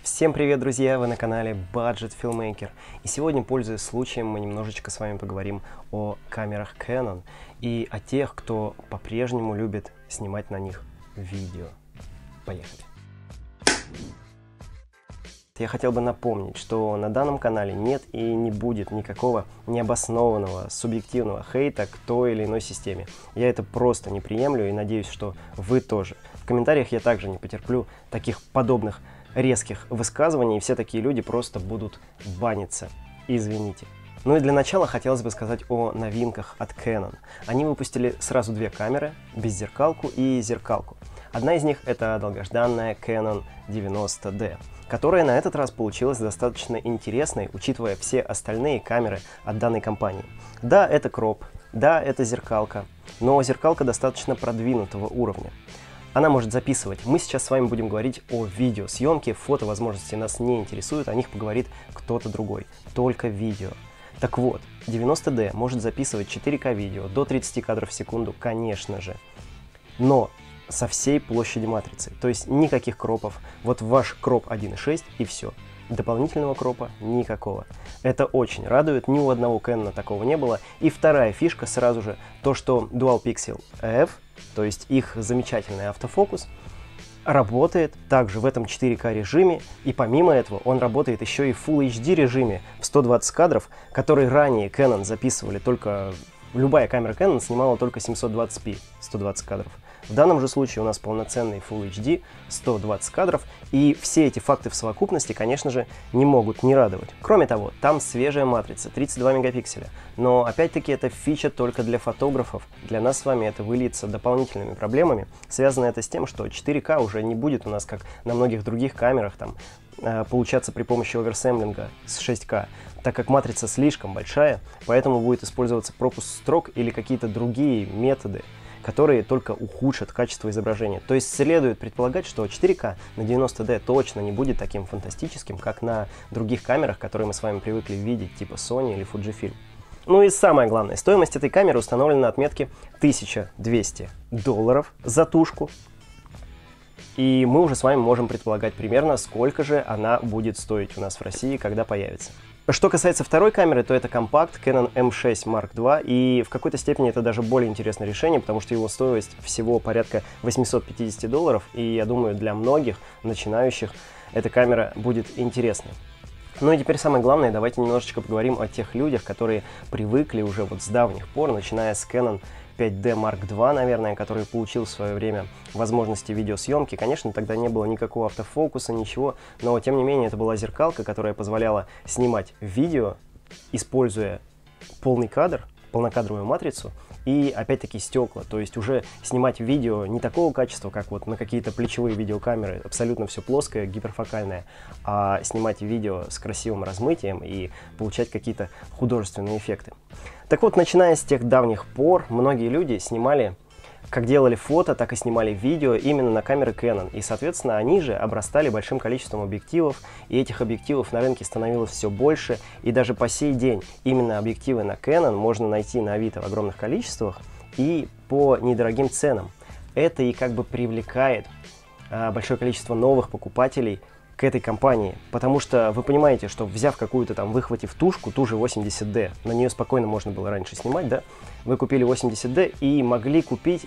Всем привет, друзья! Вы на канале Budget Filmmaker. И сегодня, пользуясь случаем, мы немножечко с вами поговорим о камерах Canon и о тех, кто по-прежнему любит снимать на них видео. Поехали! Я хотел бы напомнить, что на данном канале нет и не будет никакого необоснованного, субъективного хейта к той или иной системе. Я это просто не приемлю и надеюсь, что вы тоже. В комментариях я также не потерплю таких подобных резких высказываний, и все такие люди просто будут баниться. Извините. Ну и для начала хотелось бы сказать о новинках от Canon. Они выпустили сразу две камеры, беззеркалку и зеркалку. Одна из них это долгожданная Canon 90D, которая на этот раз получилась достаточно интересной, учитывая все остальные камеры от данной компании. Да, это кроп, да, это зеркалка, но зеркалка достаточно продвинутого уровня. Она может записывать. Мы сейчас с вами будем говорить о видеосъемке, фотовозможности нас не интересуют, о них поговорит кто-то другой, только видео. Так вот, 90D может записывать 4К видео до 30 кадров в секунду, конечно же, но со всей площади матрицы, то есть никаких кропов. Вот ваш кроп 1.6 и все. Дополнительного кропа никакого. Это очень радует, ни у одного Canon такого не было. И вторая фишка сразу же, то что Dual Pixel F, то есть их замечательный автофокус, работает также в этом 4К режиме, и помимо этого он работает еще и в Full HD режиме в 120 кадров, который ранее Canon записывали только... Любая камера Canon снимала только 720p, 120 кадров. В данном же случае у нас полноценный Full HD, 120 кадров, и все эти факты в совокупности, конечно же, не могут не радовать. Кроме того, там свежая матрица, 32 мегапикселя, но опять-таки это фича только для фотографов. Для нас с вами это выльется дополнительными проблемами. Связано это с тем, что 4К уже не будет у нас, как на многих других камерах, там, получаться при помощи оверсэмблинга с 6К, так как матрица слишком большая, поэтому будет использоваться пропуск строк или какие-то другие методы, которые только ухудшат качество изображения. То есть следует предполагать, что 4К на 90D точно не будет таким фантастическим, как на других камерах, которые мы с вами привыкли видеть, типа Sony или Fujifilm. Ну и самое главное, стоимость этой камеры установлена на отметке $1200 за тушку. И мы уже с вами можем предполагать примерно, сколько же она будет стоить у нас в России, когда появится. Что касается второй камеры, то это компакт Canon M6 Mark II, и в какой-то степени это даже более интересное решение, потому что его стоимость всего порядка $850, и я думаю, для многих начинающих эта камера будет интересной. Ну и теперь самое главное, давайте немножечко поговорим о тех людях, которые привыкли уже вот с давних пор, начиная с Canon 5D Mark II, наверное, который получил в свое время возможности видеосъемки. Конечно, тогда не было никакого автофокуса, ничего, но тем не менее это была зеркалка, которая позволяла снимать видео, используя полный кадр, полнокадровую матрицу и опять-таки стекла, то есть уже снимать видео не такого качества, как вот на какие-то плечевые видеокамеры, абсолютно все плоское, гиперфокальное, а снимать видео с красивым размытием и получать какие-то художественные эффекты. Так вот, начиная с тех давних пор, многие люди снимали, как делали фото, так и снимали видео именно на камеры Canon. И, соответственно, они же обрастали большим количеством объективов, и этих объективов на рынке становилось все больше. И даже по сей день именно объективы на Canon можно найти на Авито в огромных количествах и по недорогим ценам. Это и как бы привлекает большое количество новых покупателей к этой компании, потому что вы понимаете, что взяв какую-то там, выхватив тушку, ту же 80D, на нее спокойно можно было раньше снимать, да, вы купили 80D и могли купить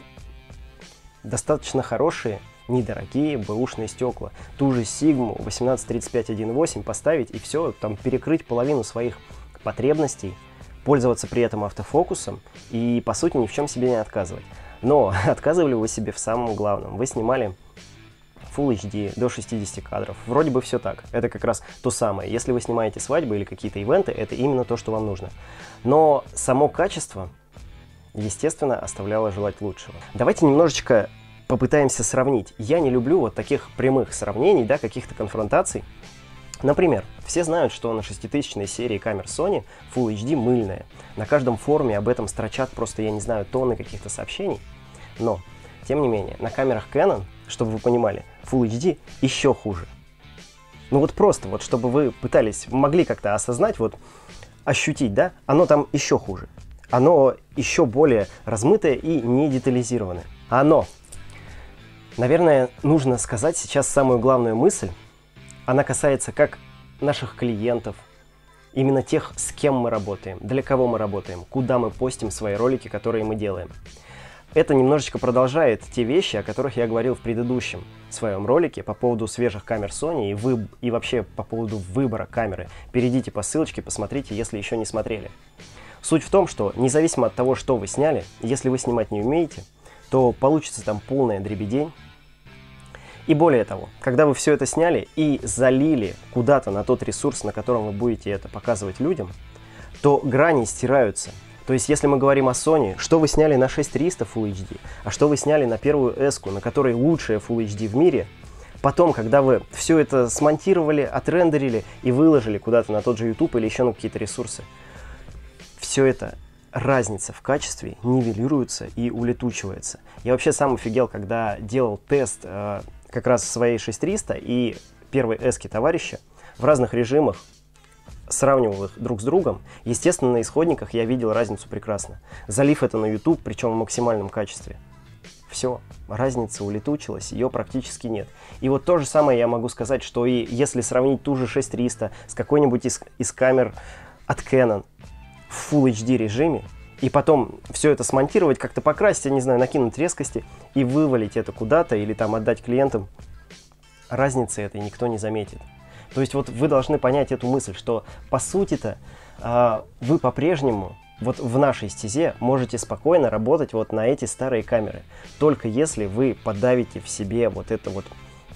достаточно хорошие, недорогие бэушные стекла, ту же Sigma 1835 1.8 поставить и все, там перекрыть половину своих потребностей, пользоваться при этом автофокусом и, по сути, ни в чем себе не отказывать. Но отказывали вы себе в самом главном, вы снимали Full HD до 60 кадров. Вроде бы все так. Это как раз то самое. Если вы снимаете свадьбы или какие-то ивенты, это именно то, что вам нужно. Но само качество, естественно, оставляло желать лучшего. Давайте немножечко попытаемся сравнить. Я не люблю вот таких прямых сравнений, да, каких-то конфронтаций. Например, все знают, что на 6000-й серии камер Sony Full HD мыльная. На каждом форуме об этом строчат просто, я не знаю, тонны каких-то сообщений. Но, тем не менее, на камерах Canon, чтобы вы понимали, Full HD еще хуже. Ну вот просто, вот чтобы вы пытались, могли как-то осознать, вот ощутить, да, оно там еще хуже. Оно еще более размытое и не детализированное. Наверное, нужно сказать сейчас самую главную мысль, Она касается как наших клиентов, именно тех, с кем мы работаем, для кого мы работаем, куда мы постим свои ролики, которые мы делаем. Это немножечко продолжает те вещи, о которых я говорил в предыдущем своем ролике по поводу свежих камер Sony и вообще по поводу выбора камеры. Перейдите по ссылочке, посмотрите, если еще не смотрели. Суть в том, что независимо от того, что вы сняли, если вы снимать не умеете, то получится там полная дребедень. И более того, когда вы все это сняли и залили куда-то на тот ресурс, на котором вы будете это показывать людям, то грани стираются. То есть, если мы говорим о Sony, что вы сняли на 6300 Full HD, а что вы сняли на первую S-ку, на которой лучшая Full HD в мире, потом, когда вы все это смонтировали, отрендерили и выложили куда-то на тот же YouTube или еще на какие-то ресурсы, все это, разница в качестве нивелируется и улетучивается. Я вообще сам офигел, когда делал тест как раз своей 6300 и первой S-ки товарища в разных режимах, сравнивал их друг с другом. Естественно, на исходниках я видел разницу прекрасно. Залив это на YouTube, причем в максимальном качестве. Все, разница улетучилась, ее практически нет. И вот то же самое я могу сказать, что и если сравнить ту же 6300 с какой-нибудь из камер от Canon в Full HD режиме, и потом все это смонтировать, как-то покрасить, я не знаю, накинуть резкости и вывалить это куда-то или там отдать клиентам, разницы этой никто не заметит. То есть вот вы должны понять эту мысль, что по сути-то вы по-прежнему вот в нашей стезе можете спокойно работать вот на эти старые камеры. Только если вы подавите в себе вот это вот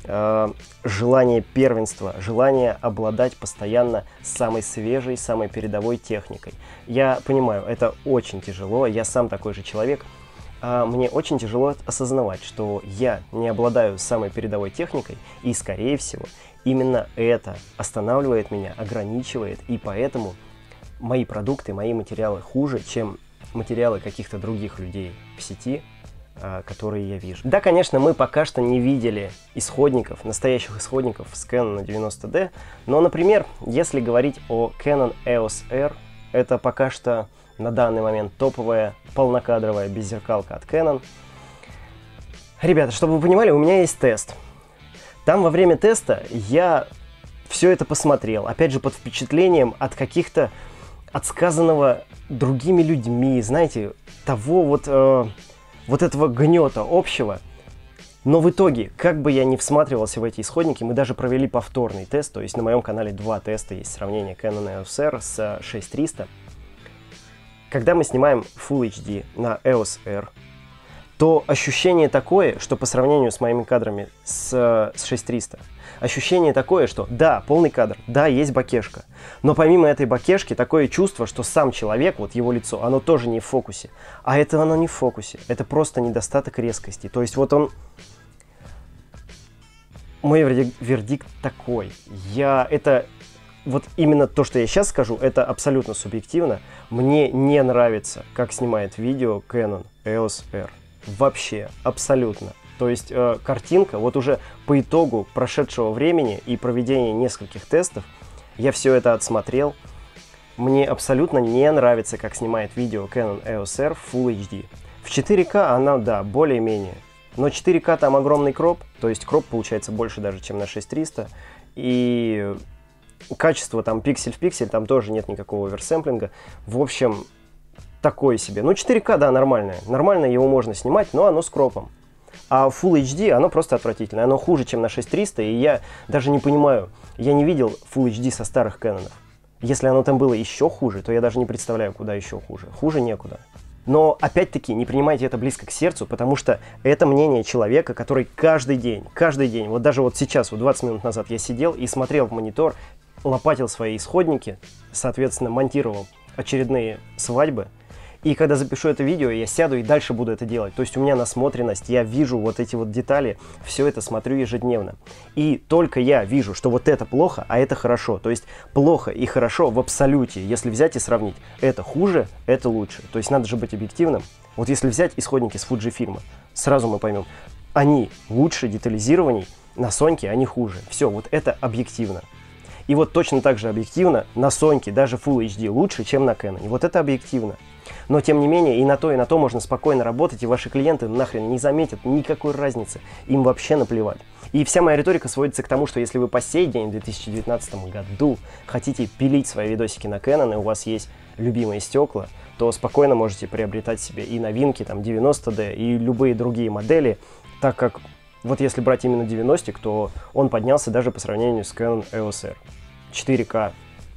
желание первенства, желание обладать постоянно самой свежей, самой передовой техникой. Я понимаю, это очень тяжело, я сам такой же человек. Мне очень тяжело осознавать, что я не обладаю самой передовой техникой, и, скорее всего, именно это останавливает меня, ограничивает, и поэтому мои продукты, мои материалы хуже, чем материалы каких-то других людей в сети, которые я вижу. Да, конечно, мы пока что не видели исходников, настоящих исходников с Canon 90D, но, например, если говорить о Canon EOS R, это пока что на данный момент топовая полнокадровая беззеркалка от Canon. Ребята, чтобы вы понимали, у меня есть тест. Там во время теста я все это посмотрел, опять же под впечатлением от каких-то, от сказанного другими людьми, знаете, того вот этого гнета общего. Но в итоге, как бы я ни всматривался в эти исходники, мы даже провели повторный тест, то есть на моем канале 2 теста есть сравнение Canon EOS R с 6300. Когда мы снимаем Full HD на EOS R, то ощущение такое, что по сравнению с моими кадрами с 6300, ощущение такое, что да, полный кадр, да, есть бокешка, но помимо этой бокешки такое чувство, что сам человек, вот его лицо, оно тоже не в фокусе. А это оно не в фокусе, это просто недостаток резкости. То есть вот он... Мой вердикт такой. Вот именно то, что я сейчас скажу, это абсолютно субъективно. Мне не нравится, как снимает видео Canon EOS R. Вообще, абсолютно. То есть картинка, вот уже по итогу прошедшего времени и проведения нескольких тестов, я все это отсмотрел. Мне абсолютно не нравится, как снимает видео Canon EOS R в Full HD. В 4К она, да, более-менее. Но 4К там огромный кроп, то есть кроп получается больше даже, чем на 6300. И качество там пиксель в пиксель, там тоже нет никакого оверсэмплинга. В общем, такое себе. Ну, 4К, да, нормальное. Нормально его можно снимать, но оно с кропом. А Full HD, оно просто отвратительное. Оно хуже, чем на 6300, и я даже не понимаю, я не видел Full HD со старых Canon'ов. Если оно там было еще хуже, то я даже не представляю, куда еще хуже. Хуже некуда. Но, опять-таки, не принимайте это близко к сердцу, потому что это мнение человека, который каждый день, вот даже вот сейчас, вот 20 минут назад я сидел и смотрел в монитор, лопатил свои исходники, соответственно, монтировал очередные свадьбы. И когда запишу это видео, я сяду и дальше буду это делать. То есть у меня насмотренность, я вижу вот эти вот детали, все это смотрю ежедневно. И только я вижу, что вот это плохо, а это хорошо. То есть плохо и хорошо в абсолюте. Если взять и сравнить, это хуже, это лучше. То есть надо же быть объективным. Вот если взять исходники с Fujifilm, сразу мы поймем, они лучше детализированней, на Соньке они хуже. Все, вот это объективно. И вот точно так же объективно на Соньке даже Full HD лучше, чем на Canon. И вот это объективно. Но, тем не менее, и на то можно спокойно работать, и ваши клиенты нахрен не заметят никакой разницы. Им вообще наплевать. И вся моя риторика сводится к тому, что если вы по сей день, в 2019 году, хотите пилить свои видосики на Canon, и у вас есть любимые стекла, то спокойно можете приобретать себе и новинки, там, 90D, и любые другие модели, так как, вот если брать именно 90-к, то он поднялся даже по сравнению с Canon EOS R. 4К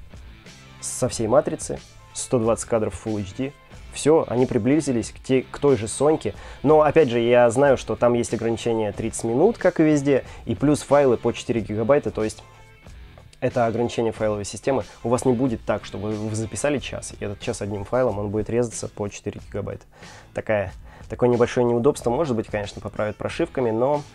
со всей матрицы, 120 кадров Full HD. Все, они приблизились к той же Соньке. Но, опять же, я знаю, что там есть ограничение 30 минут, как и везде, и плюс файлы по 4 гигабайта, то есть это ограничение файловой системы. У вас не будет так, что вы записали час, и этот час одним файлом, он будет резаться по 4 гигабайта. Такое небольшое неудобство, может быть, конечно, поправят прошивками,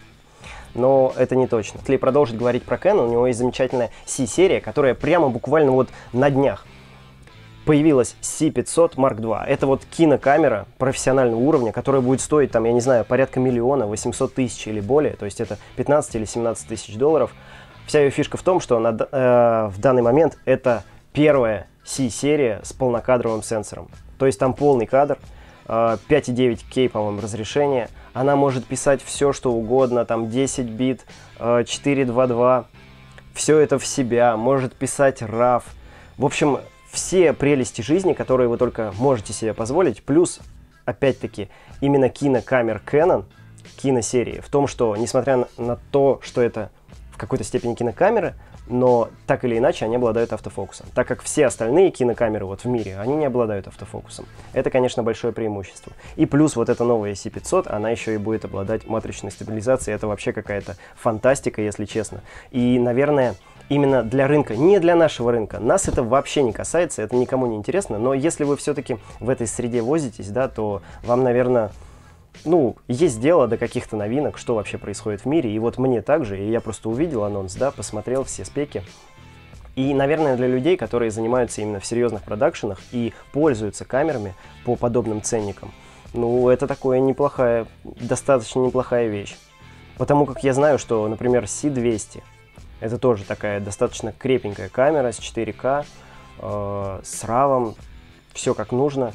но это не точно. Если продолжить говорить про Canon, у него есть замечательная C-серия, которая прямо буквально вот на днях появилась C500 Mark II. Это вот кинокамера профессионального уровня, которая будет стоить, там, я не знаю, порядка 1 800 000 или более, то есть это 15 или 17 тысяч долларов. Вся ее фишка в том, что она, в данный момент это первая C-серия с полнокадровым сенсором. То есть там полный кадр, 5,9К, по-моему, разрешение. Она может писать все, что угодно, там 10 бит, 4.2.2, все это в себя, может писать RAW. В общем, все прелести жизни, которые вы только можете себе позволить, плюс, опять-таки, именно кинокамер Canon, киносерии, в том, что, несмотря на то, что это в какой-то степени кинокамеры, но так или иначе они обладают автофокусом, так как все остальные кинокамеры вот в мире, они не обладают автофокусом. Это, конечно, большое преимущество. И плюс вот эта новая C500, она еще и будет обладать матричной стабилизацией, это вообще какая-то фантастика, если честно. И, наверное, именно для рынка, не для нашего рынка. Нас это вообще не касается, это никому не интересно, но если вы все-таки в этой среде возитесь, да, то вам, наверное, есть дело до каких-то новинок, что вообще происходит в мире. И вот мне также, и я просто увидел анонс, да, посмотрел все спеки. И, наверное, для людей, которые занимаются именно в серьезных продакшенах и пользуются камерами по подобным ценникам, это такое достаточно неплохая вещь. Потому как я знаю, что, например, C200, это тоже такая достаточно крепенькая камера с 4К, с RAW, все как нужно.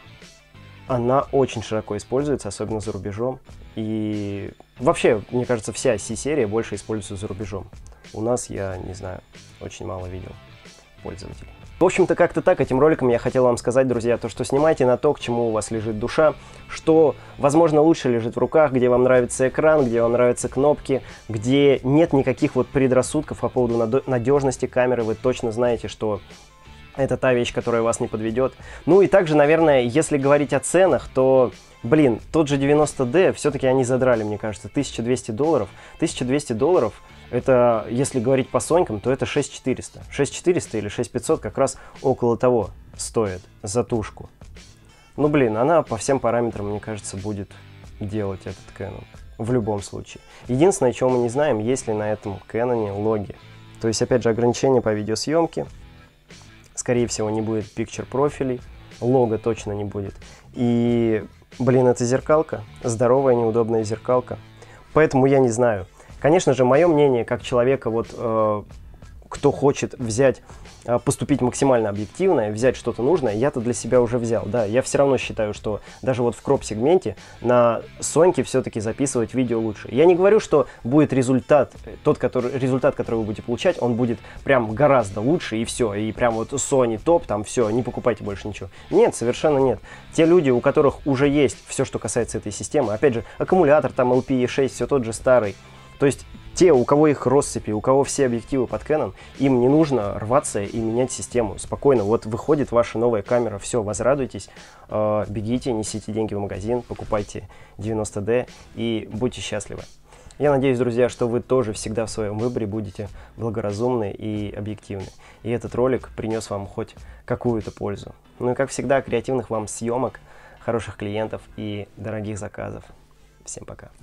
Она очень широко используется, особенно за рубежом. И вообще, мне кажется, вся C-серия больше используется за рубежом. У нас, я не знаю, очень мало видел пользователей. В общем-то, как-то так. Этим роликом я хотел вам сказать, друзья, то, что снимайте на то, к чему у вас лежит душа, что, возможно, лучше лежит в руках, где вам нравится экран, где вам нравятся кнопки, где нет никаких вот предрассудков по поводу надежности камеры. Вы точно знаете, что это та вещь, которая вас не подведет. И также, наверное, если говорить о ценах, то, тот же 90D, все-таки они задрали, мне кажется, $1200. $1200, это, если говорить по сонькам, то это 6400. 6400 или 6500 как раз около того стоит за тушку. Она по всем параметрам, мне кажется, будет делать этот Canon. В любом случае. Единственное, чего мы не знаем, есть ли на этом Canon логи. То есть, опять же, ограничения по видеосъемке. Скорее всего, не будет picture профилей, лого точно не будет. И, это зеркалка, здоровая, неудобная зеркалка. Поэтому я не знаю. Конечно же, мое мнение, как человека, кто хочет поступить максимально объективно, взять что-то нужное, я-то для себя уже взял. Да, я все равно считаю, что даже вот в кроп-сегменте на Соньке все-таки записывать видео лучше. Я не говорю, что будет результат, результат, который вы будете получать, он будет прям гораздо лучше и все, и прям вот Sony топ, там все, не покупайте больше ничего. Нет, совершенно нет. Те люди, у которых уже есть все, что касается этой системы, опять же, аккумулятор, там LPE6, все тот же старый, то есть те, у кого их россыпи, у кого все объективы под Canon, им не нужно рваться и менять систему. Спокойно, вот выходит ваша новая камера, все, возрадуйтесь, бегите, несите деньги в магазин, покупайте 90D и будьте счастливы. Я надеюсь, друзья, что вы тоже всегда в своем выборе будете благоразумны и объективны. И этот ролик принес вам хоть какую-то пользу. И как всегда, креативных вам съемок, хороших клиентов и дорогих заказов. Всем пока.